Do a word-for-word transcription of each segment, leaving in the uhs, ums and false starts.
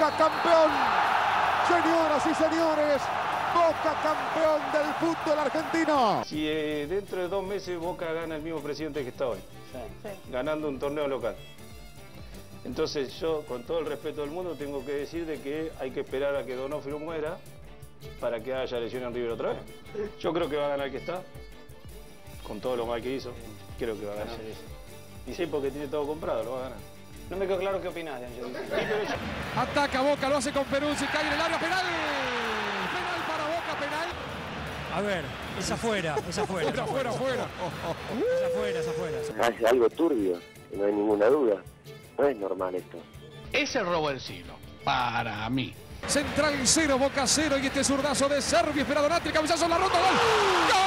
Boca campeón. Señoras y señores, Boca campeón del fútbol argentino. Si eh, dentro de dos meses Boca gana el mismo presidente que está hoy, sí, sí. ganando un torneo local. Entonces yo, con todo el respeto del mundo, tengo que decir de que hay que esperar a que Donofrio muera para que haya lesión en River otra vez. Yo creo que va a ganar el que está, con todo lo mal que hizo, creo que va a ganar. Sí, sí. Y sí, porque tiene todo comprado, lo va a ganar. No me quedó claro qué opinás de Angelini. Sí, pero yo... Ataca Boca, lo hace con Peruzzi, cae en el área, penal. Penal para Boca, penal. A ver, es afuera, es afuera. Es afuera, afuera. Es afuera, es afuera. Hace algo turbio, no hay ninguna duda. No es normal esto. Es el robo del siglo, para mí. Central cero, Boca cero, y este zurdazo de Servi, espera Donati, cabezazo en la ronda, gol. ¡Gol!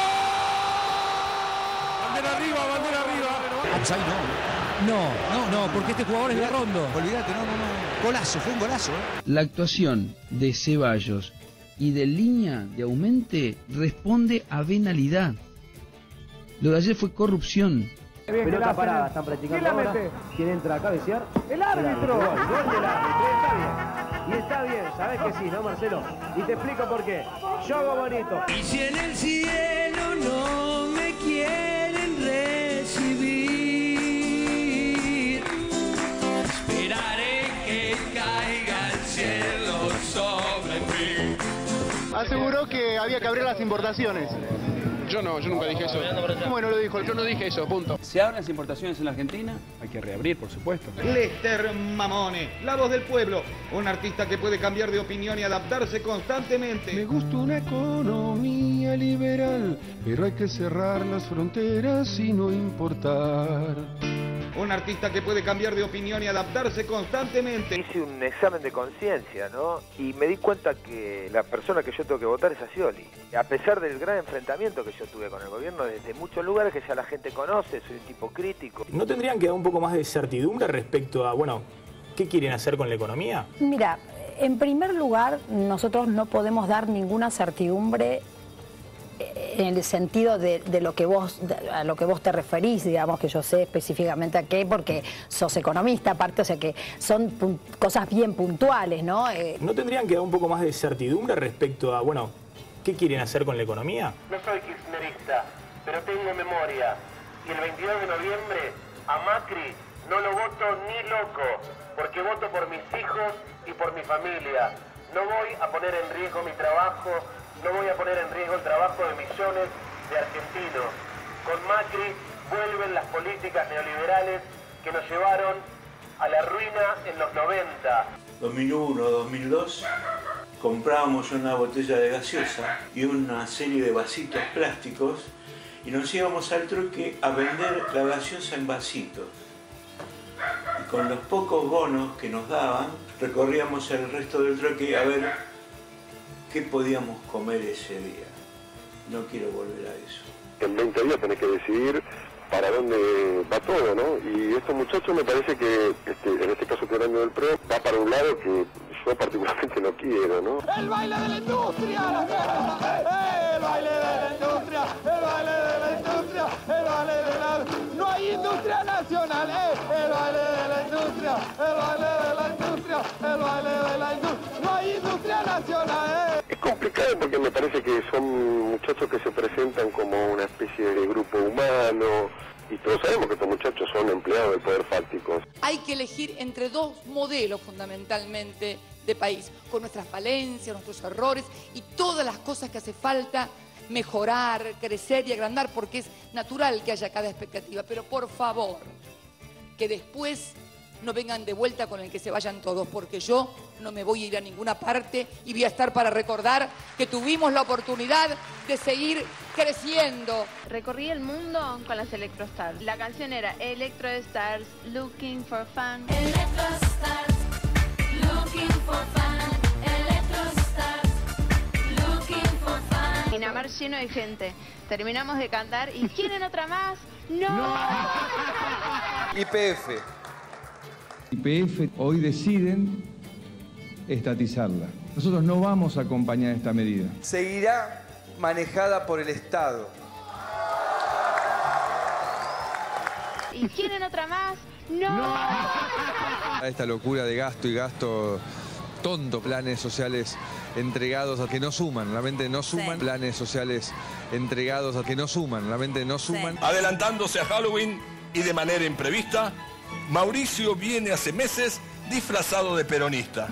Bandera arriba, bandera arriba. Offside no. No, no, no, porque este jugador es de Rondo. Olvídate, no, no, no. Golazo, fue un golazo, ¿eh? La actuación de Ceballos y de Línea de Aumente responde a venalidad. Lo de ayer fue corrupción. Pelota parada, están practicando ahora. ¿Quién entra a cabecear? ¡El árbitro! Gol, gol del árbitro, está bien. Y está bien, sabes que sí, ¿no, Marcelo? Y te explico por qué. Yo hago bonito. Y si en el cielo no me quieren recibir, esperaré que caiga el cielo sobre mí. Aseguró que había que abrir las importaciones. Yo no, yo nunca dije eso. ¿Cómo no lo dijo? Yo no dije eso, punto. ¿Se abren las importaciones en la Argentina? Hay que reabrir, por supuesto. Lester Mamone, la voz del pueblo. Un artista que puede cambiar de opinión y adaptarse constantemente. Me gusta una economía liberal, pero hay que cerrar las fronteras y no importar. Un artista que puede cambiar de opinión y adaptarse constantemente. Hice un examen de conciencia, ¿no? Y me di cuenta que la persona que yo tengo que votar es a Scioli. A pesar del gran enfrentamiento que yo tuve con el gobierno desde muchos lugares que ya la gente conoce, soy un tipo crítico. ¿No tendrían que dar un poco más de certidumbre respecto a, bueno, qué quieren hacer con la economía? Mira, en primer lugar, nosotros no podemos dar ninguna certidumbre en el sentido de, de lo que vos de, a lo que vos te referís, digamos, que yo sé específicamente a qué, porque sos economista aparte, o sea que son cosas bien puntuales, ¿no? Eh... ¿No tendrían que dar un poco más de certidumbre respecto a, bueno, qué quieren hacer con la economía? No soy kirchnerista, pero tengo memoria, y el veintidós de noviembre a Macri no lo voto ni loco, porque voto por mis hijos y por mi familia. No voy a poner en riesgo mi trabajo. No voy a poner en riesgo el trabajo de millones de argentinos. Con Macri vuelven las políticas neoliberales que nos llevaron a la ruina en los noventa. dos mil uno, dos mil dos, comprábamos una botella de gaseosa y una serie de vasitos plásticos y nos íbamos al trueque a vender la gaseosa en vasitos. Y con los pocos bonos que nos daban, recorríamos el resto del trueque a ver ¿qué podíamos comer ese día? No quiero volver a eso. En veinte días tenés que decidir para dónde va todo, ¿no? Y estos muchachos me parece que, este, en este caso que el año del P R O, va para un lado que yo particularmente no quiero, ¿no? ¡El baile de la industria! ¡El baile de la industria! ¡El baile de la industria! ¡El baile de la... ¡No hay industria nacional! ¡Eh! ¡El baile de la industria! ¡El baile de la industria! ¡El baile de la industria! ¡No hay industria nacional! ¡Eh! Es complicado porque me parece que son muchachos que se presentan como una especie de grupo humano y todos sabemos que estos muchachos son empleados del poder fáctico. Hay que elegir entre dos modelos fundamentalmente de país, con nuestras falencias, nuestros errores y todas las cosas que hace falta mejorar, crecer y agrandar, porque es natural que haya cada expectativa, pero por favor, que después no vengan de vuelta con el que se vayan todos, porque yo no me voy a ir a ninguna parte y voy a estar para recordar que tuvimos la oportunidad de seguir creciendo. Recorrí el mundo con las Electrostars. La canción era Electro Stars, Looking for Fun. Electro Stars, Looking for Fun. Electro Stars, Looking for Fun. Pinamar lleno de gente. Terminamos de cantar y ¿quieren otra más? ¡No! no. Y P F. Y P F hoy deciden estatizarla. Nosotros no vamos a acompañar esta medida. Seguirá manejada por el Estado. ¿Y quieren otra más? ¡No! Esta locura de gasto y gasto tonto. Planes sociales entregados a que no suman, realmente no suman. Sí. Planes sociales entregados a que no suman, realmente no suman. Sí. Adelantándose a Halloween y de manera imprevista, Mauricio viene hace meses disfrazado de peronista.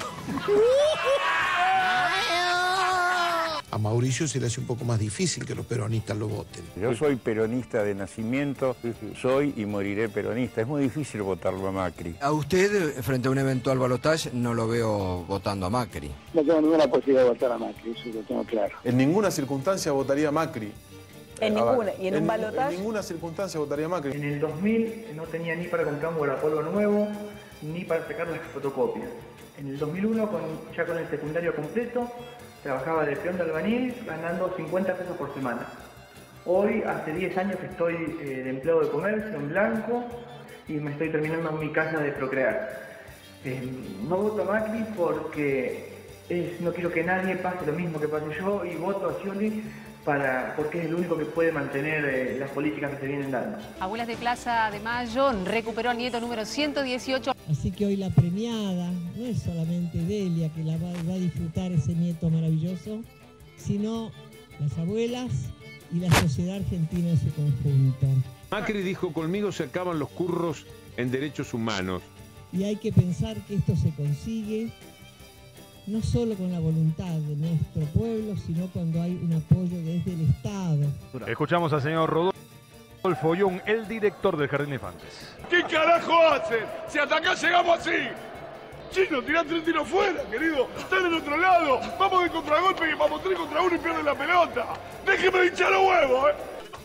A Mauricio se le hace un poco más difícil que los peronistas lo voten. Yo soy peronista de nacimiento, soy y moriré peronista. Es muy difícil votarlo a Macri. A usted, frente a un eventual balotaje, no lo veo votando a Macri. No tengo ninguna posibilidad de votar a Macri, eso lo tengo claro. En ninguna circunstancia votaría a Macri. En ninguna. ¿Y en, en un balotaje? En ninguna circunstancia votaría a Macri. En el dos mil no tenía ni para comprar un guardapolvo nuevo, ni para sacar las fotocopias. En el dos mil uno, con, ya con el secundario completo, trabajaba de peón de albañil ganando cincuenta pesos por semana. Hoy, hace diez años que estoy eh, de empleado de comercio en blanco y me estoy terminando mi casa de procrear. Eh, no voto a Macri porque es, no quiero que nadie pase lo mismo que pasé yo y voto a Scioli para, porque es el único que puede mantener eh, las políticas que se vienen dando. Abuelas de Plaza de Mayo recuperó al nieto número ciento dieciocho. Así que hoy la premiada no es solamente Delia, que la va, va a disfrutar ese nieto maravilloso, sino las abuelas y la sociedad argentina en su conjunto. Macri dijo: conmigo se acaban los curros en derechos humanos. Y hay que pensar que esto se consigue no solo con la voluntad de nuestro pueblo, sino cuando hay un apoyo desde el Estado. Escuchamos al señor Rodolfo Young, el director del Jardín de Infantes. ¿Qué carajo hacen? Si hasta acá llegamos así. Chino, tirá tres tiros fuera, querido. Están en otro lado. Vamos de contragolpe y vamos tres contra uno y pierden la pelota. Déjeme de hinchar los huevos, eh.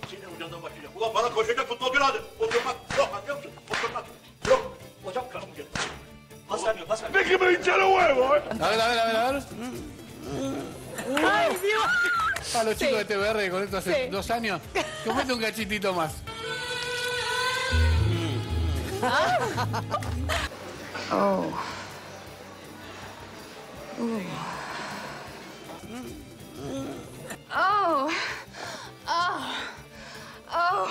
Déjeme de hinchar los huevos, eh. A ver, a ver, a ver, a ver. ¡Ay, Dios! A los chicos Sí. de T V R con esto hace Sí. dos años. Comete un cachitito más. Oh. Oh. Oh. Oh.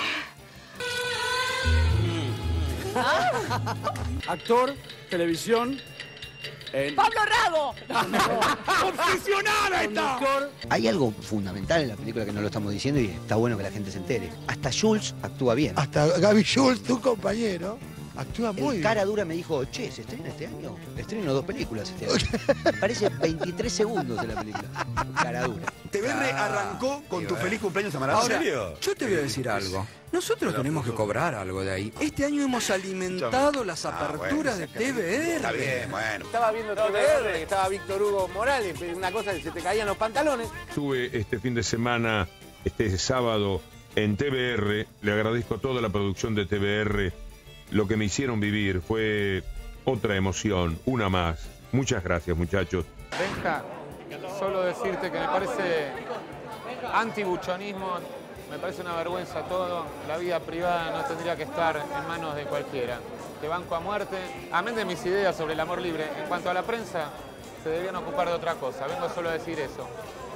Actor, televisión. En... ¡Pablo Rago! ¡Obsesionada está! Hay algo fundamental en la película que no lo estamos diciendo y está bueno que la gente se entere. Hasta Jules actúa bien. Hasta Gaby Jules, tu compañero, actúa muy El bien. cara dura me dijo: che, ¿se estrena este año? Estreno dos películas este año. Parece veintitrés segundos de la película. Cara dura. T V R arrancó con tu feliz cumpleaños a Maradona. Ahora, ¿En serio? yo te voy a decir algo. Nosotros tenemos que cobrar algo de ahí. Este año hemos alimentado las aperturas de T V R. Está bien, bueno. Estaba viendo T V R, que estaba Víctor Hugo Morales, una cosa que se te caían los pantalones. Estuve este fin de semana, este sábado, en T V R. Le agradezco a toda la producción de T V R lo que me hicieron vivir. Fue otra emoción, una más. Muchas gracias, muchachos. Benja, solo decirte que me parece antibuchonismo, me parece una vergüenza todo. La vida privada no tendría que estar en manos de cualquiera. Te banco a muerte. Amén de mis ideas sobre el amor libre, en cuanto a la prensa, se debían ocupar de otra cosa. Vengo solo a decir eso.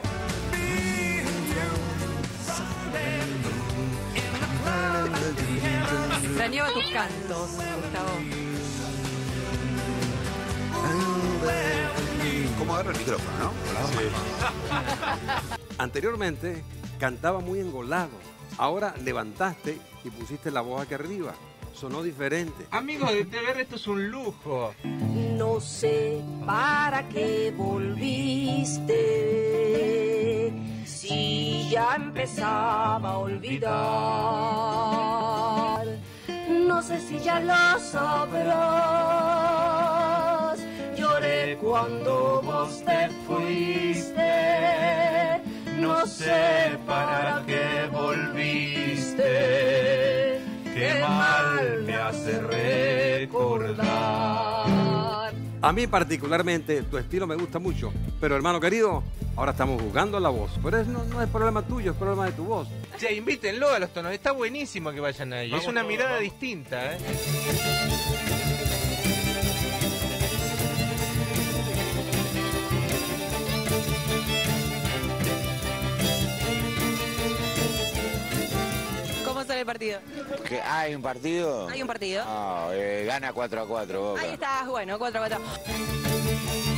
Extrañaba tus cantos, Gustavo. ¿Cómo agarra el micrófono, no? Anteriormente cantaba muy engolado. Ahora levantaste y pusiste la voz aquí arriba. Sonó diferente. Amigos de T V R, esto es un lujo. No sé para qué volviste, si ya empezaba a olvidar. No sé si ya lo sabrás. Lloré cuando vos te fuiste. No sé para qué volviste. Qué mal me hace recordar. A mí particularmente tu estilo me gusta mucho, pero hermano querido, ahora estamos jugando a la voz. Pero es, no, no es problema tuyo, es problema de tu voz. Che, invítenlo a los tonos, está buenísimo que vayan ahí. Vamos es una todos, mirada vamos. distinta, ¿eh? ¿Cómo sale el partido? ¿Que hay un partido? Hay un partido. Ah, eh, gana cuatro a cuatro, Boca. Ahí está, bueno, cuatro a cuatro.